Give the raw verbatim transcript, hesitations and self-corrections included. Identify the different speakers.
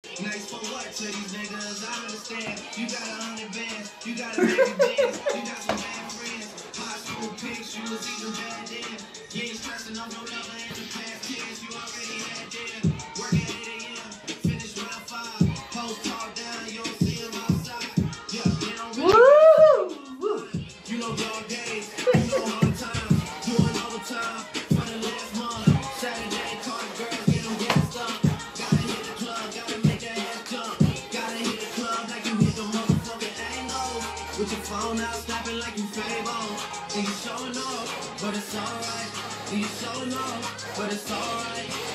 Speaker 1: Nice for what to these niggas? I understand. You got a hundred bands, you got a baby dance, you got some bad friends. High school pics, you was even bad then. You ain't stressing up no lover in the past tense. You already had them. Work at eight a m, finish round five. Post talk down, you don't see them outside. Yeah, they don't really. Woo! You know dog days, you know hard times, doing overtime for the last month. Saturday, call the girls, get them gassed up. Gotta hit the club, gotta make that ass jump. Gotta hit the club like you hit the motherfucking angle. With your phone out, snapping like you Fable. And you showing off, but it's alright. And you showing off, but it's alright.